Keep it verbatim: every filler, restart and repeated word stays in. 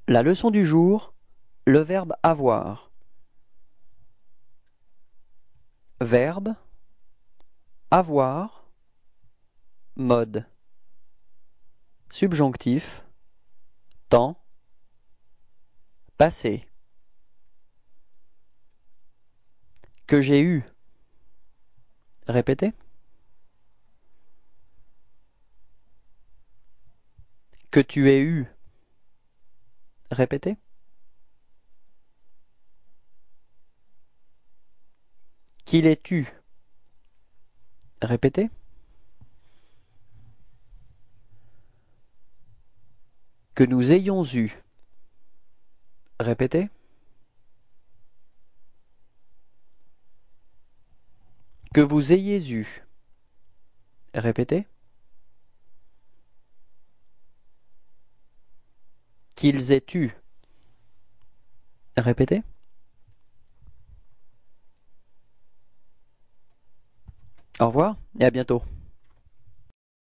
La leçon du jour, le verbe avoir. Verbe, avoir, mode. Subjonctif, temps, passé. Que j'ai eu. Répétez. Que tu aies eu. Répétez. Qu'il ait eu. Répétez. Que nous ayons eu. Répétez. Que vous ayez eu. Répétez. Qu'ils aient eu. Répétez. Au revoir et à bientôt.